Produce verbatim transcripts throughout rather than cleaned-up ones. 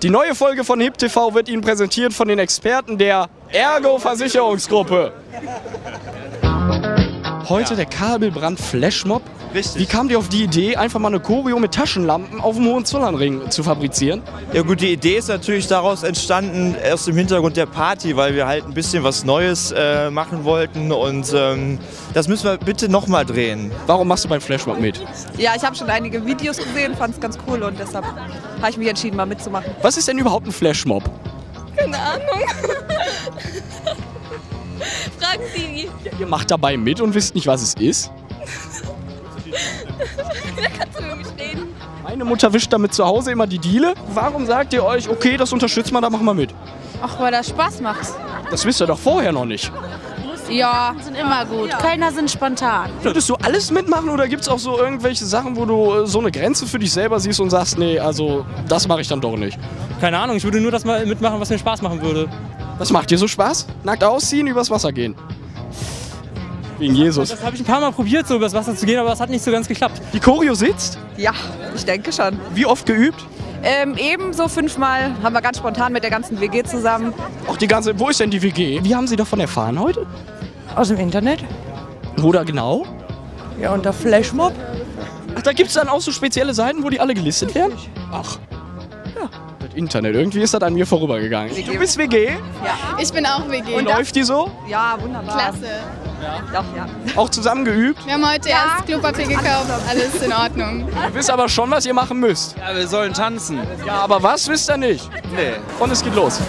Die neue Folge von Hip T V wird Ihnen präsentiert von den Experten der Ergo Versicherungsgruppe. Heute der Kabelbrand Flashmob. Richtig. Wie kam dir auf die Idee, einfach mal eine Choreo mit Taschenlampen auf dem Hohenzollernring zu fabrizieren? Ja gut, die Idee ist natürlich daraus entstanden, aus dem Hintergrund der Party, weil wir halt ein bisschen was Neues äh, machen wollten und ähm, das müssen wir bitte nochmal drehen. Warum machst du beim Flashmob mit? Ja, ich habe schon einige Videos gesehen, fand es ganz cool und deshalb habe ich mich entschieden, mal mitzumachen. Was ist denn überhaupt ein Flashmob? Keine Ahnung. Fragen Sie. Ja, ihr macht dabei mit und wisst nicht, was es ist? Wer kann zu mir reden? Meine Mutter wischt damit zu Hause immer die Diele. Warum sagt ihr euch, okay, das unterstützt man, da machen wir mit? Ach, weil das Spaß macht. Das wisst ihr doch vorher noch nicht. Ja, sind immer gut. Kölner sind spontan. Würdest du alles mitmachen oder gibt es auch so irgendwelche Sachen, wo du äh, so eine Grenze für dich selber siehst und sagst, nee, also das mache ich dann doch nicht? Keine Ahnung, ich würde nur das mal mitmachen, was mir Spaß machen würde. Was macht dir so Spaß? Nackt ausziehen, übers Wasser gehen? Wegen Jesus. Das habe ich ein paar Mal probiert, so übers Wasser zu gehen, aber es hat nicht so ganz geklappt. Die Choreo sitzt? Ja, ich denke schon. Wie oft geübt? Ähm, ebenso fünfmal haben wir ganz spontan mit der ganzen W G zusammen. Auch die ganze, wo ist denn die W G? Wie haben Sie davon erfahren heute? Aus dem Internet? Oder genau? Ja, unter Flashmob. Ach, da gibt es dann auch so spezielle Seiten, wo die alle gelistet werden? Ach. Ja. Das Internet, irgendwie ist das an mir vorübergegangen. Du bist W G? Ich bin auch W G. Und läuft die so? Ja, wunderbar. Klasse. Doch, ja. Auch zusammen geübt? Wir haben heute erst Klopapier gekauft. Alles in Ordnung. Ihr wisst aber schon, was ihr machen müsst. Ja, wir sollen tanzen. Ja, aber was wisst ihr nicht? Nee. Und es geht los.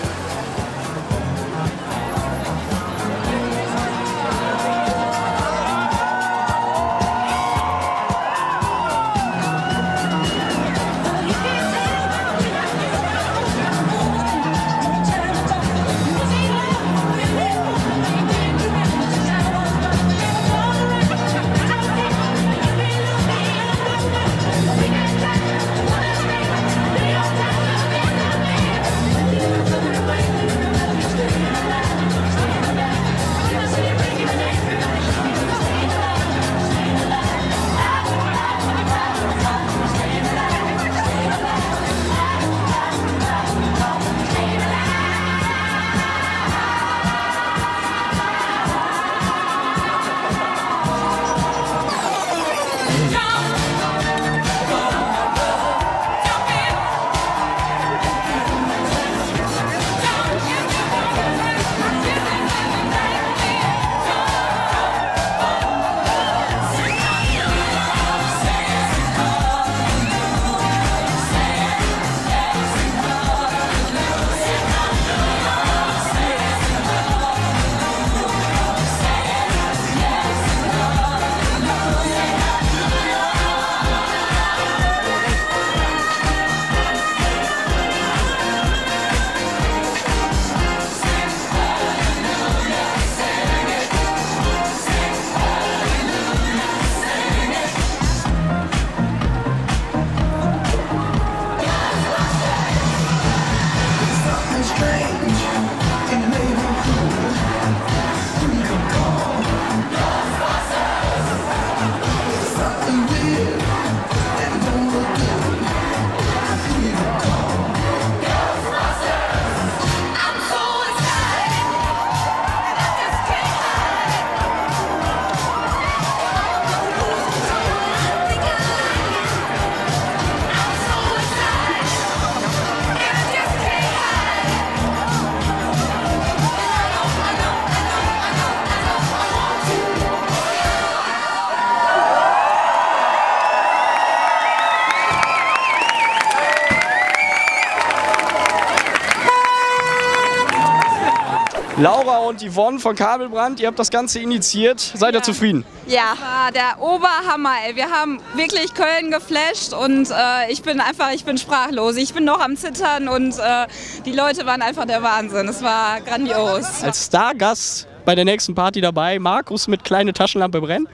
Laura und Yvonne von Kabelbrand, ihr habt das Ganze initiiert. Seid ihr zufrieden? Ja, war der Oberhammer, ey. Wir haben wirklich Köln geflasht und äh, ich bin einfach, ich bin sprachlos. Ich bin noch am Zittern und äh, die Leute waren einfach der Wahnsinn. Es war grandios. Als Stargast bei der nächsten Party dabei, Markus mit kleine Taschenlampe brennen.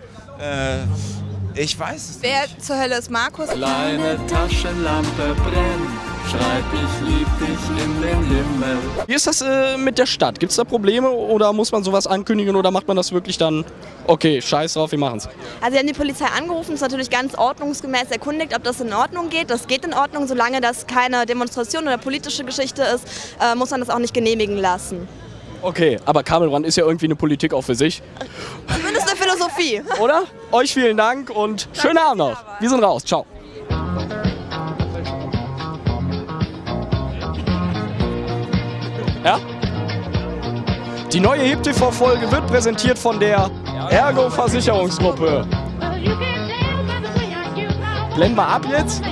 Äh, ich weiß es Wer nicht. zur Hölle ist Markus? Kleine Taschenlampe brennt, schreib ich lieb dich in den Himmel. Wie ist das äh, mit der Stadt? Gibt es da Probleme oder muss man sowas ankündigen oder macht man das wirklich dann, okay, scheiß drauf, wir machen's? Also wir haben die Polizei angerufen, ist natürlich ganz ordnungsgemäß erkundigt, ob das in Ordnung geht. Das geht in Ordnung, solange das keine Demonstration oder politische Geschichte ist, äh, muss man das auch nicht genehmigen lassen. Okay, aber Kabelbrand ist ja irgendwie eine Politik auch für sich. Zumindest eine Philosophie. Oder? Euch vielen Dank und schönen Abend noch. Wir sind raus. Ciao. Ja? Die neue Hip T V-Folge wird präsentiert von der Ergo Versicherungsgruppe. Blenden wir ab jetzt?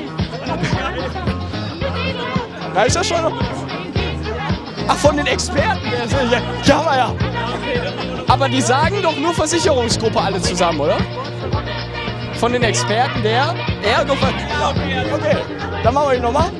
Reicht das schon? Ach, von den Experten? Ja, ja, haben wir ja. Aber die sagen doch nur Versicherungsgruppe alle zusammen, oder? Von den Experten der Ergo. Ja, okay, dann machen wir die nochmal.